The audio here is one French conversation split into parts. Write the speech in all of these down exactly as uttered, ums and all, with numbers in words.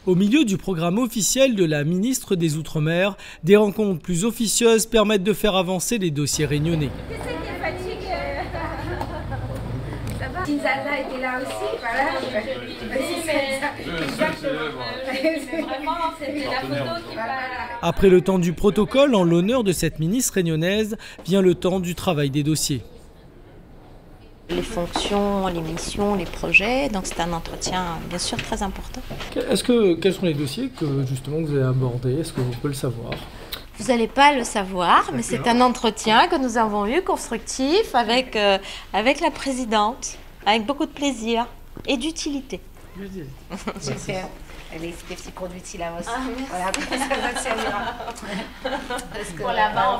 Au milieu du programme officiel de la ministre des Outre-mer, des rencontres plus officieuses permettent de faire avancer les dossiers réunionnais. Inzallah était là aussi, voilà. Après le temps du protocole en l'honneur de cette ministre réunionnaise, vient le temps du travail des dossiers. Les fonctions, les missions, les projets, donc c'est un entretien bien sûr très important. Est-ce que, quels sont les dossiers que justement vous avez abordés? Est-ce que vous pouvez le savoir? Vous n'allez pas le savoir, mais c'est un entretien que nous avons eu constructif avec, euh, avec la présidente, avec beaucoup de plaisir et d'utilité. Super. Elle est des petits produits de Silaos. Ah, voilà, ça va te servir. Pour la main,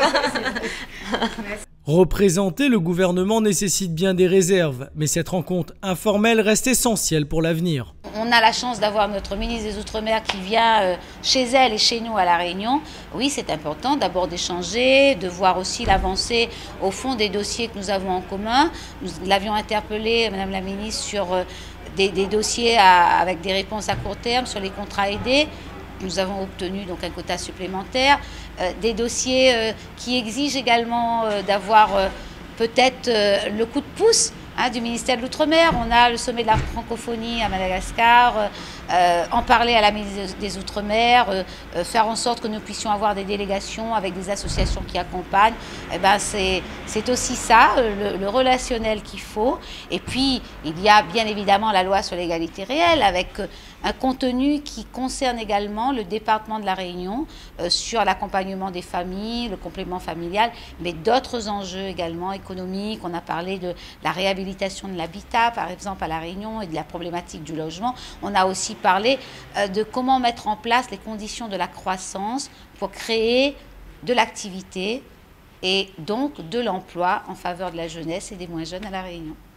Représenter le gouvernement nécessite bien des réserves, mais cette rencontre informelle reste essentielle pour l'avenir. On a la chance d'avoir notre ministre des Outre-mer qui vient chez elle et chez nous à La Réunion. Oui, c'est important d'abord d'échanger, de voir aussi l'avancée au fond des dossiers que nous avons en commun. Nous l'avions interpellée, Madame la ministre, sur des, des dossiers à, avec des réponses à court terme, sur les contrats aidés. Nous avons obtenu donc un quota supplémentaire, euh, des dossiers euh, qui exigent également euh, d'avoir euh, peut-être euh, le coup de pouce hein, du ministère de l'Outre-mer. On a le sommet de la francophonie à Madagascar, euh, euh, en parler à la ministre des Outre-mer, euh, euh, faire en sorte que nous puissions avoir des délégations avec des associations qui accompagnent. Eh ben, c'est, c'est aussi ça, le, le relationnel qu'il faut. Et puis, il y a bien évidemment la loi sur l'égalité réelle avec euh, un contenu qui concerne également le département de la Réunion euh, sur l'accompagnement des familles, le complément familial, mais d'autres enjeux également économiques. On a parlé de la réhabilitation de l'habitat, par exemple, à la Réunion et de la problématique du logement. On a aussi parlé euh, de comment mettre en place les conditions de la croissance pour créer de l'activité et donc de l'emploi en faveur de la jeunesse et des moins jeunes à la Réunion.